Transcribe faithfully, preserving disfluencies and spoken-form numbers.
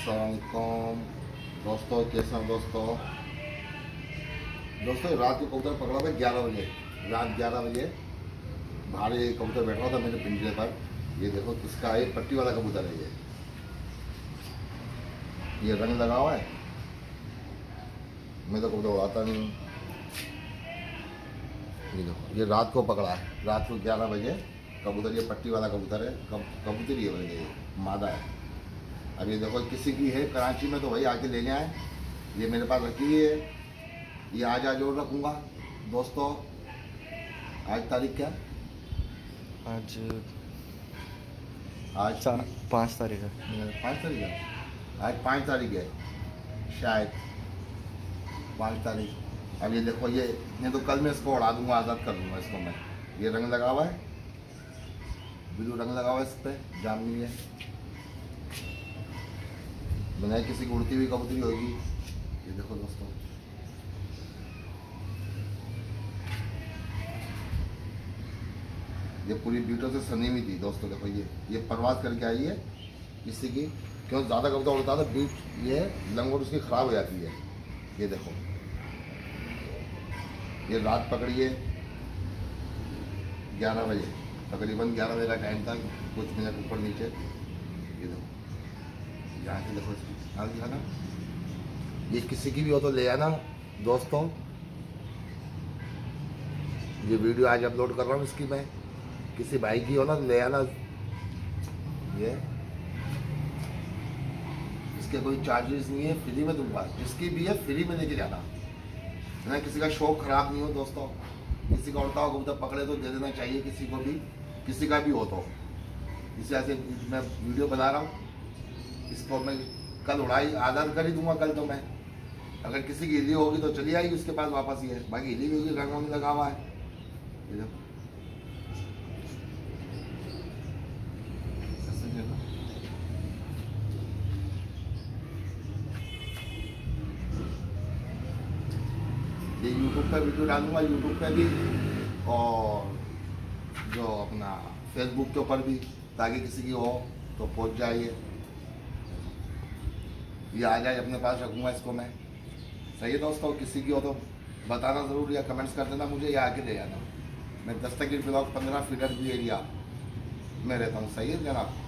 अस्सलामुअलैकुम दोस्तों, कैसे हैं दोस्तों दोस्तों रात को कबूतर पकड़ा था ग्यारह बजे, रात ग्यारह बजे बाहर ये कबूतर बैठा था मेरे पिंजरे पर। ये देखो किसका है, पट्टी वाला कबूतर है। ये ये रंग लगा हुआ है। मैं तो कबूतर उड़ाता नहीं हूँ। ये देखो ये रात को पकड़ा है, रात को ग्यारह बजे कबूतर। ये पट्टी वाला कबूतर है, कब कबूतर ही है भाई, ये मादा है। अब ये देखो किसी की है कराची में तो भाई आके लेने आए। ये मेरे पास रखी हुई है, ये आज आज और रखूँगा दोस्तों। आज तारीख क्या? आज आज पाँच तारीख है। पाँच तारीख है आज पाँच तारीख है शायद, पाँच तारीख। अब ये देखो ये नहीं तो कल मैं इसको उड़ा दूंगा, आज़ाद कर दूंगा इसको मैं। ये रंग लगा हुआ है, ब्लू रंग लगा हुआ है इस पर, जामनी है। बनाए किसी की उड़ती हुई कबूतरी होगी। ये देखो दोस्तों, ये पूरी ब्यूटी से सनी हुई थी दोस्तों। देखो ये ये परवाज करके आई है किसी की, क्यों ज़्यादा कबूतर उड़ता था बीट ये लंगोट उसकी ख़राब हो जाती है। ये देखो ये रात पकड़िए ग्यारह बजे, तकरीबन ग्यारह बजे का टाइम था, कुछ मिनट ऊपर नीचे। ये देखो यहाँ से देखो इसकी दिखाना। ये किसी की भी हो तो ले आना दोस्तों। ये वीडियो आज अपलोड कर रहा हूँ इसकी मैं, किसी भाई की हो ना तो ले आना। ये इसके कोई चार्जेस नहीं है, फ्री में दूंगा। जिसकी भी है फ्री में लेके जाना है, किसी का शौक खराब नहीं हो दोस्तों। किसी का उड़ता हो कबूतर पकड़े तो दे देना चाहिए किसी को भी, किसी का भी हो तो। इस ऐसे मैं वीडियो बना रहा हूँ, इसको मैं कल उड़ाई आज़ाद कर ही दूंगा कल तो मैं। अगर किसी की हिली होगी तो चली आएगी उसके पास वापस ही है, बाकी हिली भी होगी, रंग वंग लगा हुआ है। ये देखो ये यूट्यूब पर वीडियो डालूंगा, यूट्यूब पे भी और जो अपना फेसबुक के ऊपर भी, ताकि किसी की हो तो पहुंच जाइए। ये आ जाए अपने पास रखूँगा इसको मैं। सही है दोस्तों, किसी की हो तो बताना ज़रूर या कमेंट्स कर देना मुझे, या आके ले आना। मैं दस्तगीर ब्लॉक पंद्रह फीडर भी एरिया में रहता हूँ। सही है जनाब।